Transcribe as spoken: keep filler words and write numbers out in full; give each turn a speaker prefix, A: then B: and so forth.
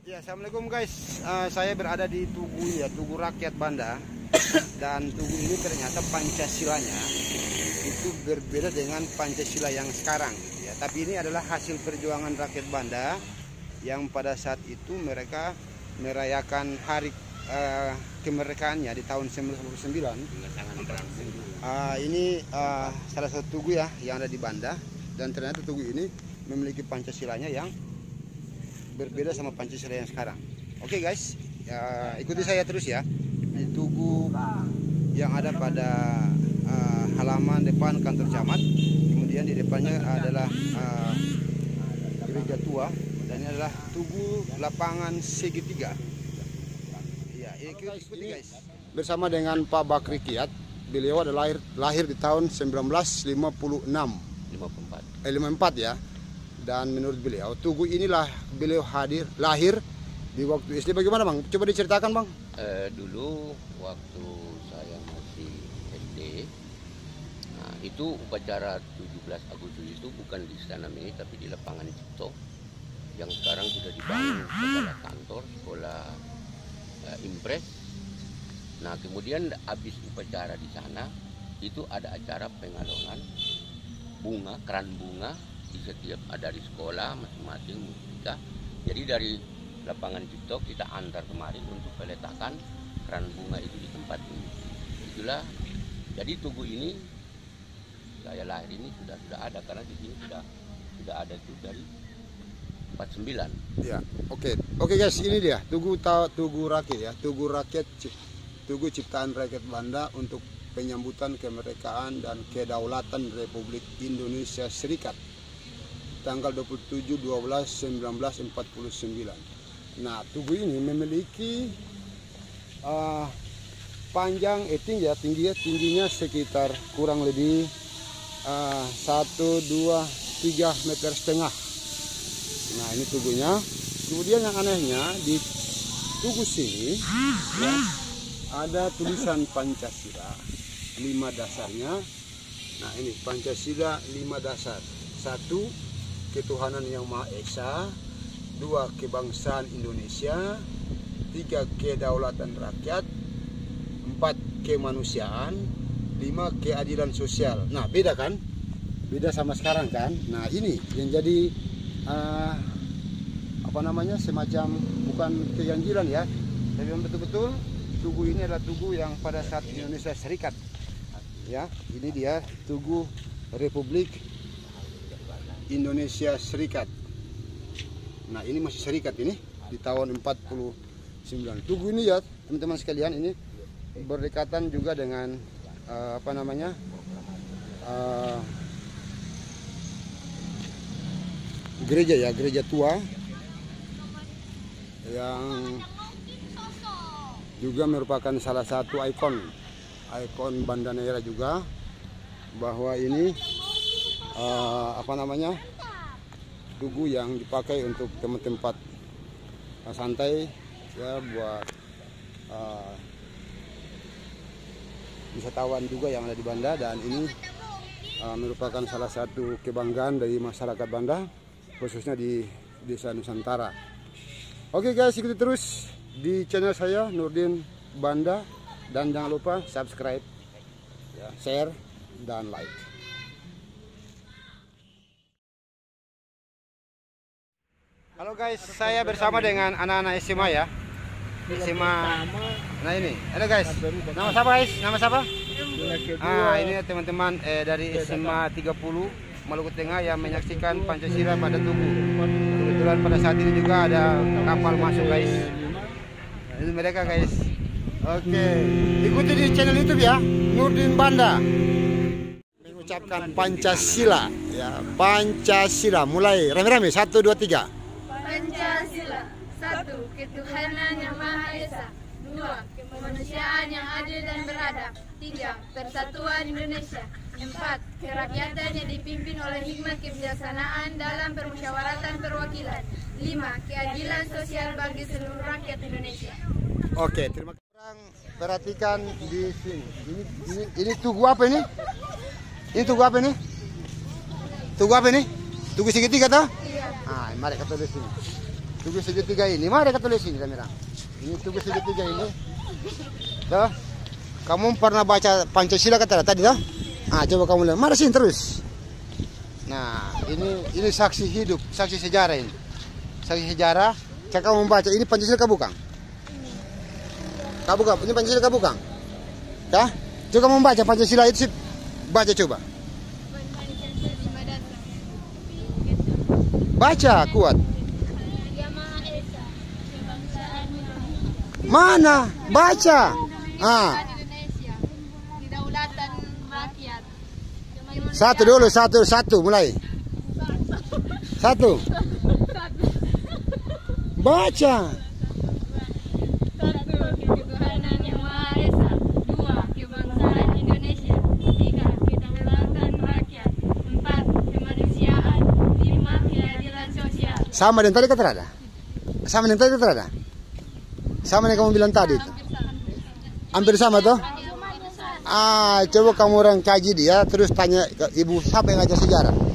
A: Ya, assalamualaikum guys. Uh, saya berada di Tugu ya, Tugu Rakyat Banda. Dan Tugu ini ternyata Pancasilanya itu berbeda dengan Pancasila yang sekarang. Ya, tapi ini adalah hasil perjuangan rakyat Banda yang pada saat itu mereka merayakan hari uh, kemerdekaannya di tahun seribu sembilan ratus sembilan puluh sembilan. Uh, ini uh, salah satu tugu ya yang ada di Banda, dan ternyata tugu ini memiliki Pancasilanya yang berbeda sama Pancasila yang sekarang. Oke guys, ya, ikuti saya terus ya di tugu yang ada pada uh, halaman depan kantor camat. Kemudian di depannya adalah uh, gereja tua, dan ini adalah tugu lapangan segitiga. Ya, ikuti, ikuti guys. Bersama dengan Pak Bakri Kiat, beliau ada lahir lahir di tahun seribu sembilan ratus lima puluh enam.
B: lima puluh empat.
A: Eh, lima puluh empat ya. Dan menurut beliau, tugu inilah beliau hadir, lahir di waktu S D. Bagaimana bang? Coba diceritakan bang.
B: Eh, dulu waktu saya masih S D, nah, itu upacara tujuh belas Agustus itu bukan di Istana Mini, tapi di lapangan Cipto, yang sekarang sudah dibangun sekolah kantor, sekolah eh, impres. Nah kemudian habis upacara di sana, itu ada acara pengalongan bunga, keran bunga, di setiap ada di sekolah masing-masing musika. Jadi dari lapangan Cipto kita antar kemarin untuk peletakan keran bunga itu di tempat ini. Itulah, jadi tugu ini saya lahir ini sudah sudah ada, karena di sini sudah sudah ada itu dari empat puluh sembilan.
A: Ya, oke. Oke guys, ini dia tugu tugu rakyat ya, tugu rakyat tugu ciptaan rakyat Banda untuk penyambutan kemerdekaan dan kedaulatan Republik Indonesia Serikat tanggal dua puluh tujuh dua belas seribu sembilan ratus empat puluh sembilan. Nah, tugu ini memiliki uh, panjang eh tinggi ya, tingginya tingginya sekitar kurang lebih uh, satu, dua, tiga meter setengah. Nah, ini tugunya. Kemudian yang anehnya di tugu sini ya, ada tulisan Pancasila lima dasarnya. Nah, ini Pancasila lima dasar. Satu, ketuhanan yang Maha Esa. Dua, kebangsaan Indonesia. Tiga, kedaulatan rakyat. Empat, kemanusiaan. Lima, keadilan sosial. Nah, beda kan? Beda sama sekarang kan? Nah, ini yang jadi uh, apa namanya, semacam bukan keganjilan ya, tapi yang betul-betul tugu ini adalah tugu yang pada saat Indonesia Serikat ya. Ini dia tugu Republik Indonesia Serikat. Nah, ini masih serikat ini di tahun empat puluh sembilan. Tugu ini ya teman-teman sekalian, ini berdekatan juga dengan uh, apa namanya uh, gereja ya, gereja tua yang juga merupakan salah satu ikon ikon Banda Neira juga, bahwa ini uh, apa namanya tugu yang dipakai untuk tempat-tempat uh, santai ya, buat uh, wisatawan juga yang ada di Banda. Dan ini uh, merupakan salah satu kebanggaan dari masyarakat Banda, khususnya di Desa Nusantara. Oke guys, ikuti terus di channel saya Nurdin Banda, dan jangan lupa subscribe ya, share dan like. Halo guys, saya bersama dengan anak-anak S M A ya, S M A. Nah ini, halo guys, nama siapa guys? Nama siapa? Ah, ini teman-teman eh, dari S M A tiga puluh Maluku Tengah yang menyaksikan Pancasila pada tugu. Kebetulan pada saat ini juga ada kapal masuk guys. Ini mereka guys. Oke, ikuti di channel YouTube ya, Nurdin Banda. Mengucapkan Pancasila ya, Pancasila. Mulai rame-rame, satu, dua, tiga.
C: Pancasila. Satu, ketuhanan yang Maha Esa. Dua, kemanusiaan yang adil dan beradab. Tiga, persatuan Indonesia. Empat, kerakyatan yang dipimpin oleh hikmat kebijaksanaan dalam permusyawaratan perwakilan. Lima, keadilan sosial bagi seluruh rakyat Indonesia.
A: Oke, terima kasih. Perhatikan di sini. Ini, ini, ini tugu apa ini? Ini tugu apa ini? Tugu apa ini? Tugu segitiga toh? Iya. Ah, mari kita lihat sini. Tugu segitiga ini. Mari kita tulis ini kamera. Ini tugu segitiga ini. Tuh. Kamu pernah baca Pancasila kata tadi toh? Ah, coba kamu lihat. Mari sini terus. Nah, ini ini saksi hidup, saksi sejarah ini. Saksi sejarah. Cak kamu membaca ini Pancasila kah bukan? Kah bukan? Ini Pancasila kah bukan? Kah? Coba kamu membaca Pancasila itu sih. Baca coba. Baca kuat. Mana? Baca. Ah. Satu dulu, satu, satu, mulai. Satu. Baca.
C: Satu, ketuhanan yang Maha Esa. Dua, kebangsaan Indonesia. Tiga, kedaulatan rakyat. Empat, kemanusiaan. Lima, keadilan sosial.
A: Sama dengan tadi kata ada? Sama dengan tadi kata ada? Sama yang kamu bilang tadi itu? Hampir sama toh? Ah, coba kamu orang kaji dia, terus tanya ke ibu siapa yang ngajar sejarah.